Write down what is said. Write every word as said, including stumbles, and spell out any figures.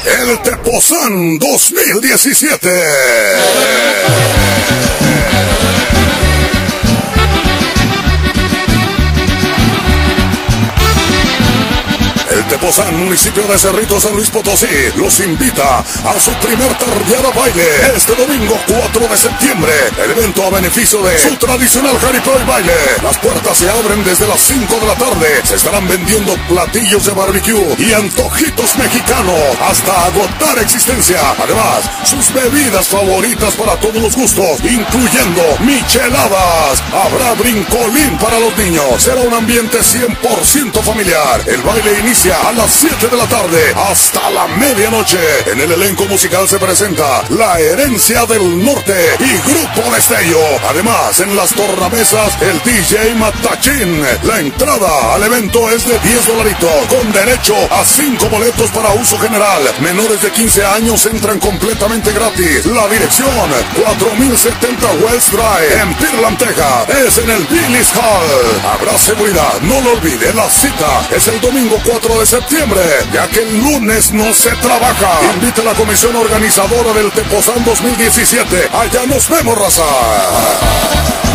el Tepozán dos mil diecisiete. El Tepozán, municipio de Cerrito, San Luis Potosí, los invita a su primer tardeada baile este domingo cuatro de septiembre. El evento a beneficio de su tradicional jaripeo y baile. Las puertas se abren desde las cinco de la tarde. Se estarán vendiendo platillos de barbecue y antojitos mexicanos hasta agotar existencia. Además, sus bebidas favoritas para todos los gustos, incluyendo micheladas. Habrá brincolín para los niños. Será un ambiente cien por ciento familiar. El baile inicia a las siete de la tarde hasta la medianoche. En el elenco musical se presenta La Herencia del Norte y Grupo Destello. Además, en las tornamesas, el D J Matachín. La entrada al evento es de diez dolaritos, con derecho a cinco boletos para uso general. Menores de quince años entran completamente gratis. La dirección, cuatro mil setenta West Drive, en Pearland, Texas. Es en el Billy's Hall. Habrá seguridad, no lo olvide. La cita es el domingo cuatro de septiembre, ya que el lunes no se trabaja. Invita a la comisión organizadora del Tepozán dos mil diecisiete. Allá nos vemos, raza.